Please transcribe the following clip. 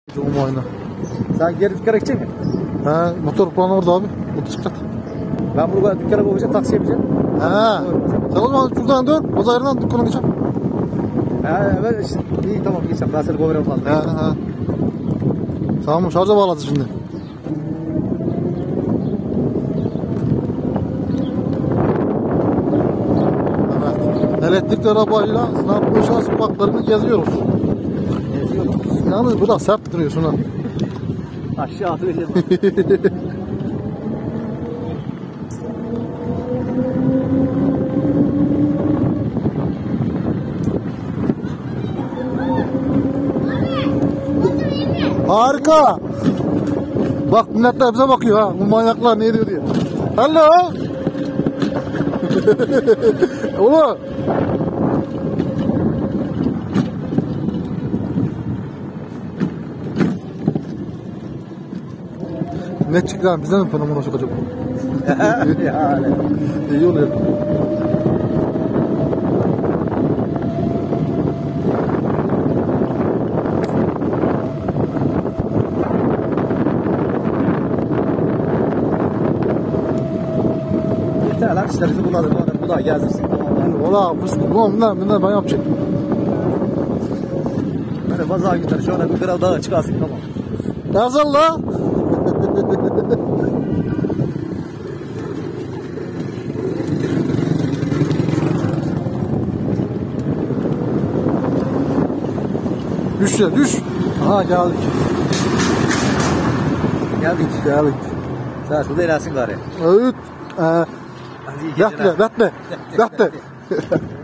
Cuma ayına. Sen geri dükkana gidecek misin? He, motor falan orada abi. Motosiklet. Ben burada dükkana koyacağım, taksiye bineceğim. He. Sen o zaman şuradan dön. O zaman yerden dükkana geçeceğim. He, evet işte. İyi tamam geçeceğim. Ben seni koyarım fazla. He. Tamam, şarja bağladı şimdi. Evet. Elektrikli arabayla Snapboş'a sokaklarını geziyoruz. Yalnız bu da sert duruyorsun ha. Aşağı atlayacağım. Harika. Bak milletler bize bakıyor ha. Bu manyaklar ne diyor diye. Hello. Oğlum. Ne çıktı lan? Bizden mi fenomena sokacak bu? Yani. İyi oluyor. Yeter lan işte bizi bulalım. Bu da gezdirsin. Ola fıstık. Bunlar ben yapacağım. Böyle pazar günleri şöyle bir kral dağa çıkarsın tamam. Nasıl la? Düş ya düş. Aha geldik. Geldik. Sen şurada ilersin gari. Evet. Hadi iyi geceler. Bekle.